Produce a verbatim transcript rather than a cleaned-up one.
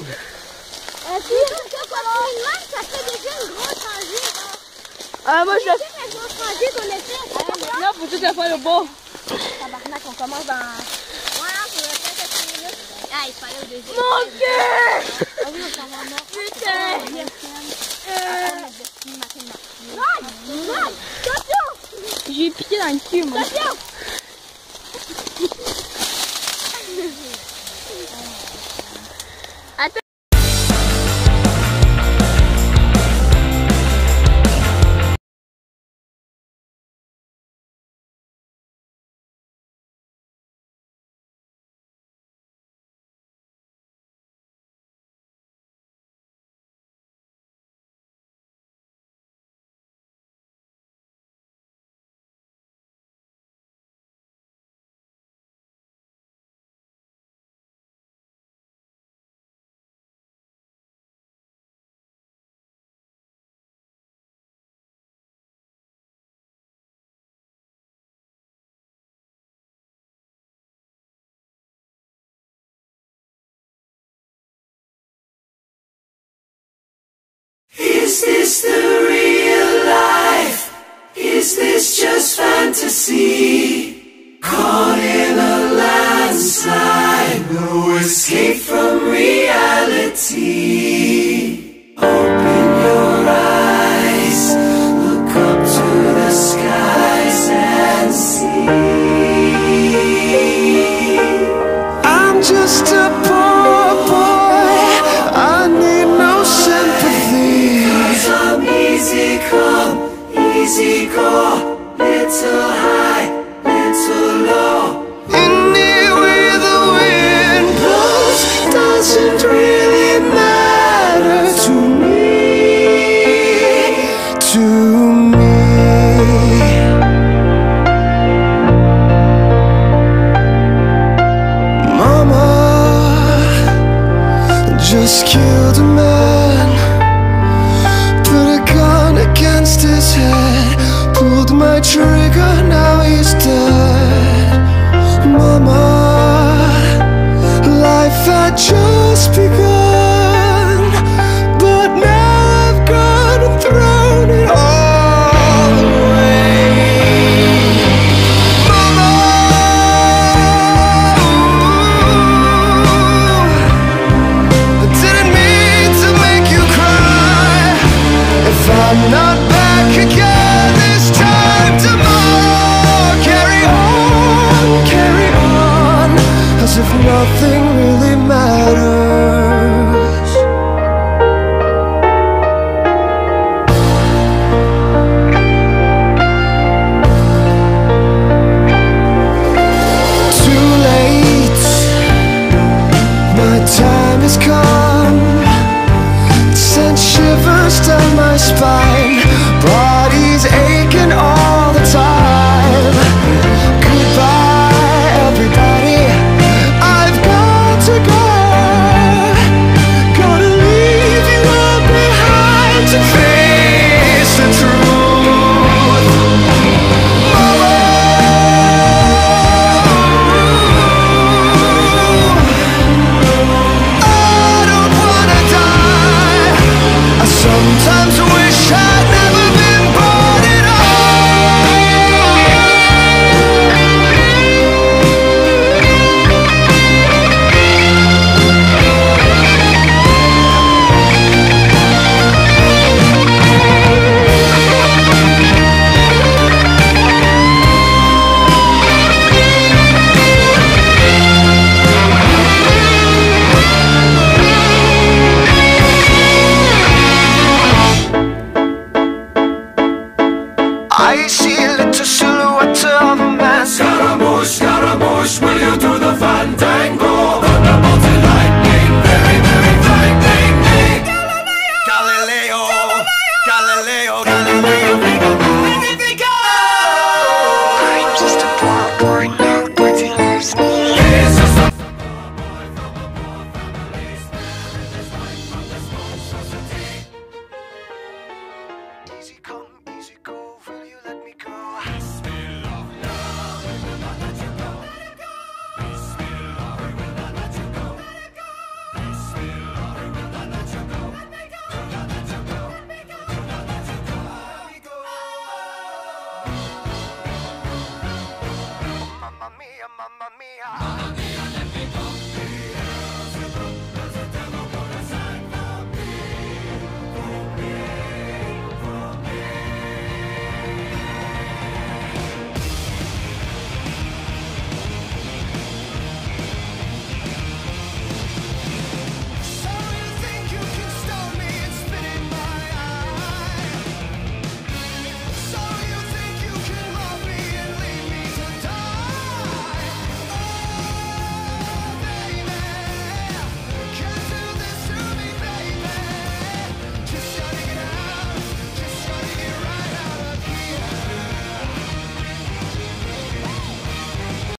Ça fait déjà une grosse rangée. Ah, moi je... C'est la grosse rangée qu'on a fait. Là, faut tout à fait le beau. Tabarnak, on commence dans... Ouais, on va faire quelques minutes. Ah, il fallait au deuxième. Mon cœur! Ah oui, on s'en va en or. Putain! Attention! J'ai piqué dans le cul, moi. Attention! Attends. Is this the real life? Is this just fantasy? Caught in a landslide, no escape from reality. Open your eyes, look up to the skies and see. I'm just a poor boy, I need no sympathy. Cause I'm easy come, easy go, little high, little low. Any way the wind blows doesn't really matter to me, to me. Mama just killed a man, put a gun against his head, pulled my trigger, now he's dead. Mama, life had just begun, but now I've gone and thrown it all away. Mama, I didn't mean to make you cry. If I'm not back again this time tomorrow, carry on, carry on, as if nothing really matters. Too late, my time has come, sent shivers down my spine, body's aching all the time. Goodbye everybody, I've got to go, gotta leave you all behind to face the truth. Mama, I don't wanna die, I sometimes wish I me high.